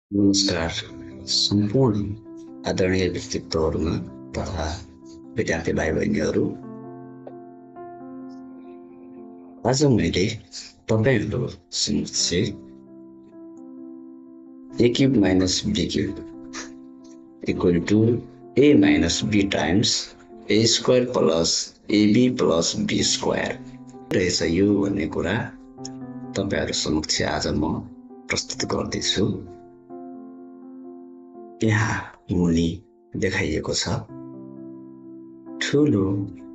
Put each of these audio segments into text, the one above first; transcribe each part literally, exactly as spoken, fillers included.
नमस्कार सम्पूर्ण आदरणीय व्यक्तित्वहरूमा तथा विद्यार्थी भाइ बहिनीहरू। आज मैले तपाईँहरू समक्ष A cube minus B cube equal to A minus B times A square plus AB plus be square रहेछ यो भन्ने कुरा तपाईँहरू समक्ष आज म प्रस्तुत गर्दैछु। यहाँ मुनि देखाइएको छ ठुलो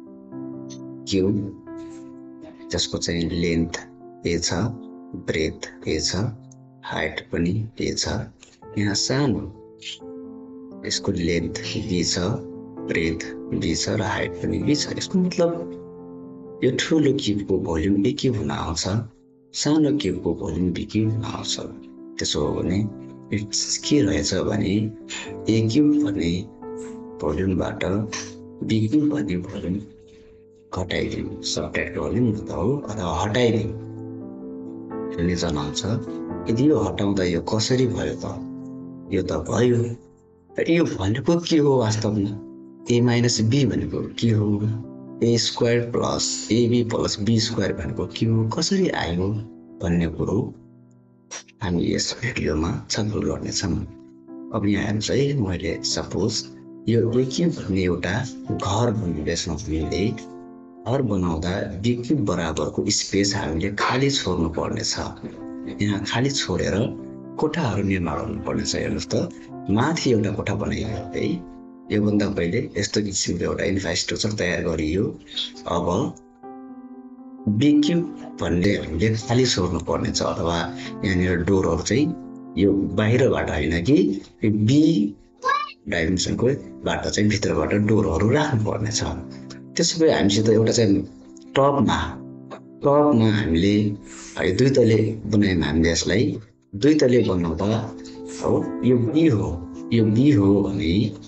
क्युब जसको चाहिँ लेन्थ ए छ, ब्रेथ ए छ, हाइट पनि ए छ। यहाँ सानो यसको लेन्थ बी छ, ब्रेथ बी छ र हाइट पनि बी छ। यसको मतलब यो ठुलो क्युबको भोल्युम ए क्युब हुन आउँछ, सानो क्युबको भोल्युम बी क्युब हुन आउँछ। त्यसो हो भने के रहेछ भने ए क्युब भन्ने भोल्युमबाट बी क्युब भन्ने भोल्युम घटाइदिउँ, सब्ट्र्याक्ट गरिदिउँ त हो अथवा हटाइदिउँ भन्ने जनाउँछ। यदि यो हटाउँदा यो कसरी भयो त? यो त भयो, यो भनेको के हो वास्तवमा? ए माइनस बी भनेको के हो? A square plus AB plus be square भनेको के हो? कसरी आयो भन्ने कुरो हामी यस भिडियोमा छलफल गर्नेछौँ। अब यहाँ हेर्नुहोस् है, मैले सपोज यो ए क्युब भन्ने एउटा घर बनाउँदैछौँ। हामीले घर बनाउँदा बी क्युब बराबरको स्पेस हामीले खाली छोड्नु पर्नेछ। यहाँ खाली छोडेर कोठाहरू निर्माण गर्नुपर्नेछ। हेर्नुहोस् त, माथि एउटा कोठा बनाइयो है, योभन्दा पहिले यस्तो किसिमको एउटा इन्फ्रास्ट्रक्चर तयार गरियो। अब बी क्युब भन्ने हामीले खाली छोड्नु पर्नेछ, अथवा यहाँनिर डोरहरू चाहिँ यो बाहिरबाट होइन कि बी डाइमेन्सनको बाट चाहिँ भित्रबाट डोरहरू राख्नु पर्नेछ। त्यसो भए हामीसित एउटा चाहिँ टपमा टपमा हामीले दुई तले बनायौँ। हामीले यसलाई दुई तले बनाउँदा हो यो बी हो, यो बी हो भने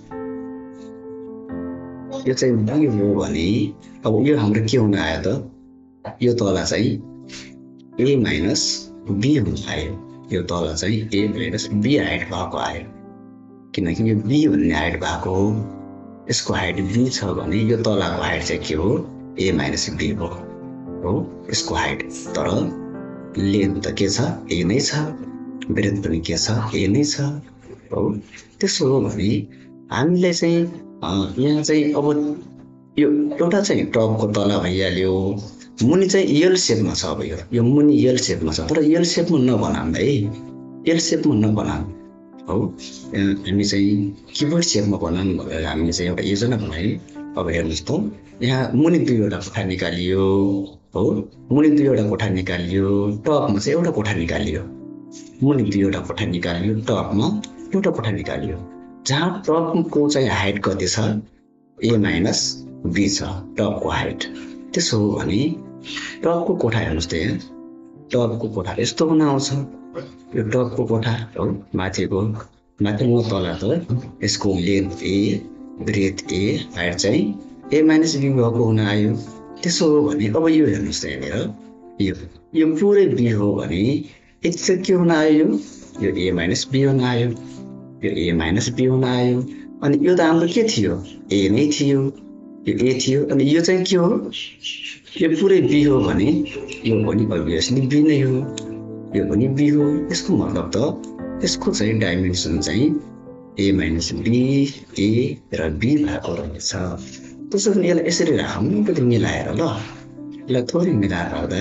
यो चाहिँ बी हो भने अब यो हाम्रो के हुन आयो त? यो तल चाहिँ ए माइनस बी हुन आयो। यो तल चाहिँ ए माइनस बी हाइट भएको आयो, किनकि यो बी भन्ने हाइट भएको हो। यसको हाइट बी छ भने यो तलको हाइट चाहिँ के हो? ए माइनस बी हो हो यसको हाइट। तर लेन्थ त के छ? ए नै छ, ब्रेथ पनि के छ? ए नै छ हो। त्यसो हो भने हामीले चाहिँ यहाँ चाहिँ अब यो एउटा चाहिँ टपको तल भइहाल्यो, मुनि चाहिँ एल सेपमा छ। अब यो यो मुनि एल सेपमा छ, तर एल सेपमा नबनाऊँ है, एल सेपमा नबनाऊँ हो। हामी चाहिँ किबोर्ड सेपमा बनाऊँ भनेर हामीले चाहिँ एउटा योजना बनायौँ। अब हेर्नुहोस् त, यहाँ मुनि दुईवटा कोठा निकालियो हो, मुनि दुईवटा कोठा निकालियो, टपमा चाहिँ एउटा कोठा निकालियो। मुनि दुईवटा कोठा निकालियो, टपमा एउटा कोठा निकालियो। जहाँ टपको चाहिँ हाइट कति छ? ए माइनस बी छ टपको हाइट। त्यसो हो भने टपको कोठा हेर्नुहोस् त, यहाँ टपको कोठा यस्तो हुन आउँछ। यो टपको कोठा हो, माथिको माथि म तल त यसको length a, breadth a, height चाहिँ ए माइनस बी भएको हुन आयो। त्यसो हो भने अब यो हेर्नुहोस् त, यहाँनिर यो यो पुरै बी हो भने यति चाहिँ के हुन आयो? यो ए माइनस बी हुन आयो, यो ए माइनस बी हुन आयो। अनि यो त हाम्रो के थियो? ए नै थियो, यो ए थियो। अनि यो चाहिँ के हो? यो पुरै बी हो भने यो पनि अभियसली बी नै हो, यो पनि बी हो। यसको मतलब त यसको चाहिँ डाइमेन्सन चाहिँ ए माइनस बी, ए र बी भएको रहेछ। त्यसो भने यसलाई यसरी राखौँ अलिकति मिलाएर, ल यसलाई थोरै मिलाएर राख्दा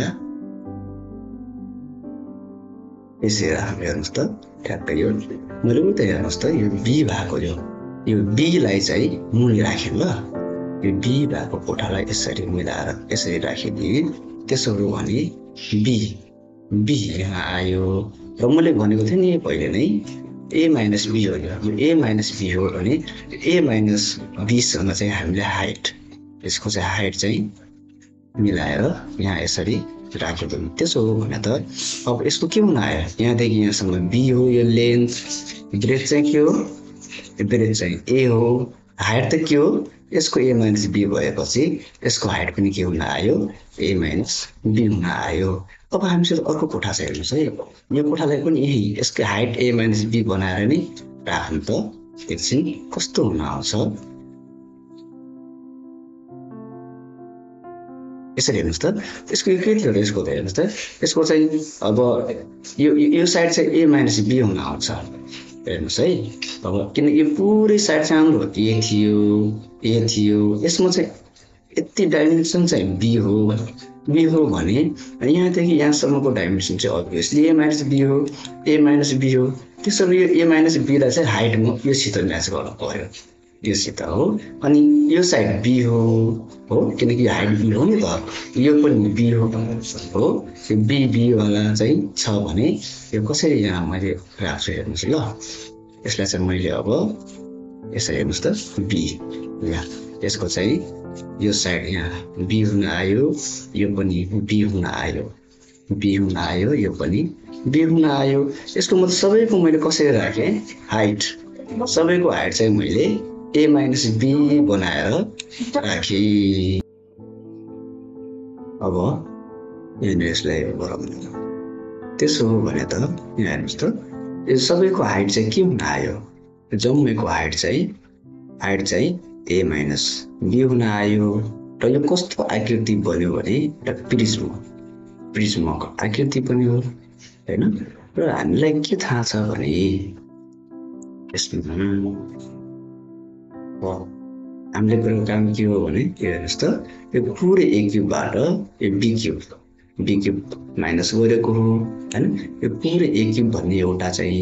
यसरी राखौँ। हेर्नुहोस् त, ठ्याक्कै यो मैले उता हेर्नुहोस् त, यो बी भएको यो यो बीलाई चाहिँ मुनि राखेँ। ल यो बी भएको कोठालाई यसरी मिलाएर यसरी राखिदिएँ। त्यसो हो भने बी बी यहाँ आयो। र मैले भनेको थिएँ नि पहिले नै ए माइनस बी हो। यो ए माइनस बी हो भने ए माइनस बीसँग चाहिँ हामीले हाइट, यसको चाहिँ हाइट चाहिँ मिलाएर यहाँ यसरी राखेको। त्यसो हो भने त अब यसको के हुन आयो? यहाँदेखि यहाँसम्म बी हो यो लेन्थ, ब्रेथ चाहिँ के हो? ब्रेथ चाहिँ ए हो, हाइट त के हो? यसको a माइनस b भएपछि यसको हाइट पनि के हुन आयो a माइनस b हुन आयो। अब हामीसँग अर्को कोठा छ हेर्नुस् है, यो कोठालाई पनि यही यसको हाइट a माइनस b बनाएर नि राखौँ त एकछिन कस्तो हुन आउँछ। यसरी हेर्नुस् त, यसको यो के थियो र यसको त हेर्नुस् त, यसको चाहिँ अब यो यो साइड चाहिँ a माइनस b हुन आउँछ हेर्नुस् है। अब किन यो पुरै साइड चाहिँ हाम्रो a थियो a थियो, यसमा चाहिँ यति डाइमेन्सन चाहिँ b हो b हो भने यहाँदेखि यहाँसम्मको डाइमेन्सन चाहिँ अभियसली a माइनस b हो a माइनस b हो। त्यसरी यो a माइनस b लाई चाहिँ हाइटमा योसित म्याच गर्नु पर्यो, योसित हो। अनि यो साइड b हो हो किनकि हाइट b हो नि त, यो पनि b हो हो। यो b b वाला चाहिँ छ भने यो कसरी यहाँ मैले राख्छु हेर्नुस् ल। यसलाई चाहिँ मैले अब यसरी हेर्नुस् त b, यहाँ यसको चाहिँ यो साइड यहाँ b हुन आयो, यो पनि b हुन आयो, b हुन आयो, यो पनि b हुन आयो। यसको मतलब सबैको मैले कसरी राखेँ हाइट, सबैको हाइट चाहिँ मैले a माइनस b बनाएर राखेँ। अब यहाँनिर यसलाई गरौँ, त्यसो हो भने त यहाँ हेर्नुहोस् त, यो सबैको हाइट चाहिँ के हुन आयो, जम्मैको हाइट चाहिँ हाइट चाहिँ a माइनस b हुन आयो। र यो कस्तो आकृति बन्यो भने एउटा प्रिज्म प्रिज्मको आकृति पनि हो हैन। र हामीलाई के थाहा छ भने यसमा हामीले गरेको काम के हो भने हेर्नुहोस् त, यो पुरै a क्युबबाट यो b cube b cube minus गरेको हो हैन। यो पुरै a क्युब भन्ने एउटा चाहिँ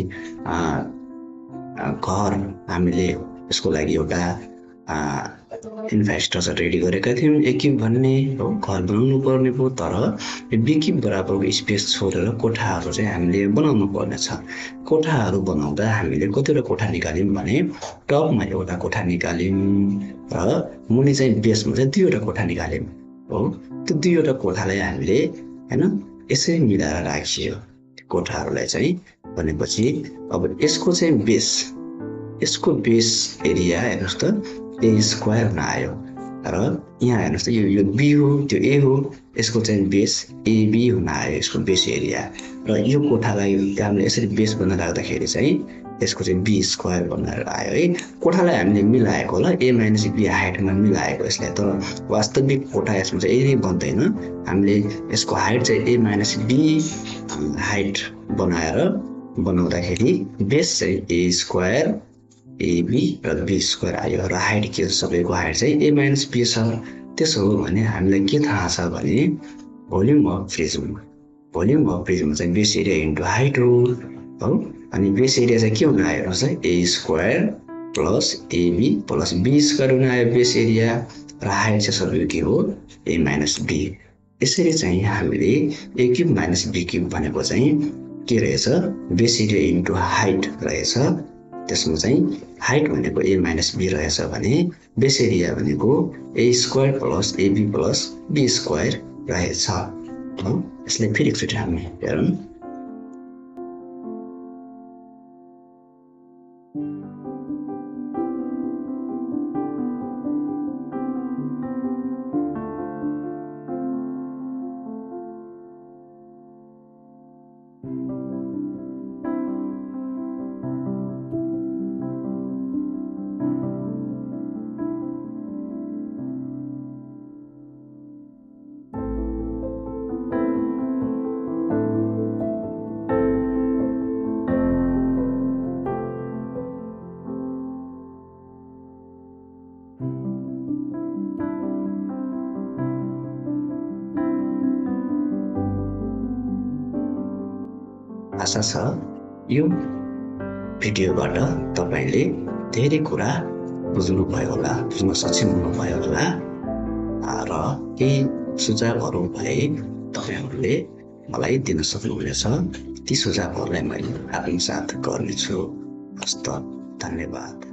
घर हामीले यसको लागि एउटा इन्फ्रास्ट्रक्चर रेडी गरेका थियौँ। a क्युब भन्ने हो घर बनाउनु पर्ने हो, तर यो b क्युब बराबरको स्पेस छोडेर कोठाहरू चाहिँ हामीले बनाउनु पर्नेछ। कोठाहरू बनाउँदा हामीले कतिवटा कोठा निकाल्यौँ भने टपमा एउटा कोठा निकाल्यौँ र मुनि चाहिँ बेसमा चाहिँ दुईवटा कोठा निकाल्यौँ हो। त्यो दुईवटा कोठालाई हामीले हैन यसरी मिलाएर राखियो कोठाहरूलाई चाहिँ। भनेपछि अब यसको चाहिँ बेस, यसको बेस एरिया हेर्नुहोस् त a स्क्वायर हुन आयो। र यहाँ हेर्नुहोस् त यो यो b हो, त्यो a हो, यसको चाहिँ बेस ab हुन आयो, यसको बेस एरिया। र यो कोठालाई हामीले यसरी बेस बनाएर राख्दाखेरि चाहिँ यसको चाहिँ b स्क्वायर बनाएर आयो है। कोठालाई हामीले मिलाएको होला a माइनस b हाइटमा मिलाएको यसलाई, तर वास्तविक कोठा यसमा चाहिँ यही बन्दैन। हामीले यसको हाइट चाहिँ a माइनस b हाइट बनाएर बनाउँदाखेरि बेस चाहिँ a स्क्वायर ab र b स्क्वायर आयो। र हाइट के सबैको हाइट चाहिँ a माइनस b छ। त्यसो हो भने हामीलाई के थाहा छ भने volume of prism, volume of prism चाहिँ बेस एरिया इन्टु हाइट हो हो। अनि बेस एरिया चाहिँ के हुन आयो चाहिँ a square plus ab plus b square हुन आयो बेस एरिया। र हाइट चाहिँ सबैको के हो a माइनस b। यसरी चाहिँ हामीले a cube minus b cube भनेको चाहिँ के रहेछ बेस एरिया इन्टु हाइट रहेछ। त्यसमा चाहिँ हाइट भनेको a माइनस b रहेछ भने बेस एरिया भनेको a square plus ab plus b square रहेछ हो। यसलाई फेरि एकचोटि हामी हेरौँ। आशा छ यो भिडियोबाट तपाईले धेरै कुरा बुझ्नुभयो होला, बुझ्न सक्षम हुनुभयो होला। र केही सुझावहरू भए तपाईहरूले मलाई दिन सक्नुहुनेछ। ती सुझावहरूलाई मैले आत्मसात गर्नेछु। हस्त धन्यवाद।